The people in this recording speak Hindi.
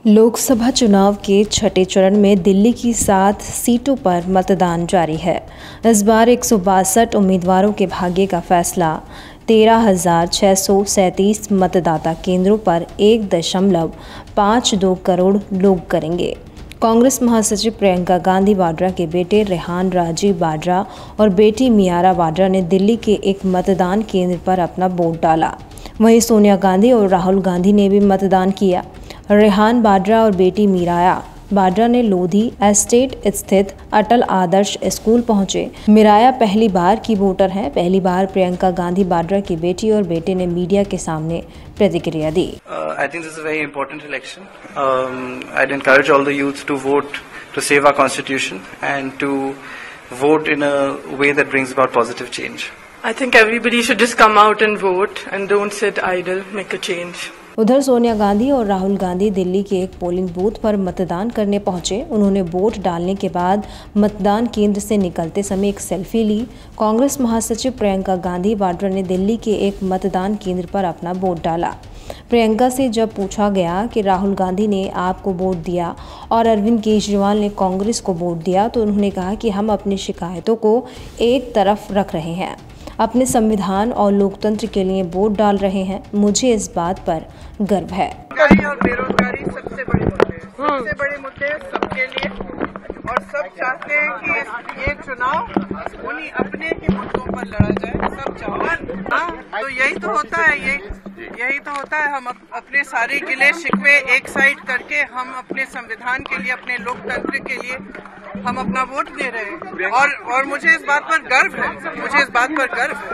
लोकसभा चुनाव के छठे चरण में दिल्ली की 7 सीटों पर मतदान जारी है। इस बार 162 उम्मीदवारों के भाग्य का फैसला 13,637 मतदाता केंद्रों पर 1.52 करोड़ लोग करेंगे। कांग्रेस महासचिव प्रियंका गांधी वाड्रा के बेटे रेहान राजीव वाड्रा और बेटी मियारा वाड्रा ने दिल्ली के एक मतदान केंद्र पर अपना वोट डाला। वहीं सोनिया गांधी और राहुल गांधी ने भी मतदान किया। रेहान वाड्रा और बेटी मिराया वाड्रा ने लोधी एस्टेट स्थित अटल आदर्श स्कूल पहुंचे। मिराया पहली बार की वोटर हैं। पहली बार प्रियंका गांधी वाड्रा की बेटी और बेटे ने मीडिया के सामने प्रतिक्रिया दी। I think this is a very important election. I'd encourage all the youth to vote to save our constitution and to vote in a way that brings about positive change. I think everybody should just come out and vote and don't sit idle, make a change. उधर सोनिया गांधी और राहुल गांधी दिल्ली के एक पोलिंग बूथ पर मतदान करने पहुंचे। उन्होंने वोट डालने के बाद मतदान केंद्र से निकलते समय एक सेल्फी ली। कांग्रेस महासचिव प्रियंका गांधी वाड्रा ने दिल्ली के एक मतदान केंद्र पर अपना वोट डाला। प्रियंका से जब पूछा गया कि राहुल गांधी ने आपको वोट दिया और अरविंद केजरीवाल ने कांग्रेस को वोट दिया, तो उन्होंने कहा कि हम अपनी शिकायतों को एक तरफ रख रहे हैं, अपने संविधान और लोकतंत्र के लिए वोट डाल रहे हैं। मुझे इस बात पर गर्व है। और बेरोजगारी सबसे बड़े मुद्दे सबके लिए, और सब चाहते हैं कि ये चुनाव उन्हीं अपने ही मुद्दों पर लड़ा जाए। सब चाहते हैं, तो यही तो होता है, यही तो होता है। हम अपने सारे गिले शिकवे एक साइड करके हम अपने संविधान के लिए, अपने लोकतंत्र के लिए हम अपना वोट दे रहे हैं। और मुझे इस बात पर गर्व है,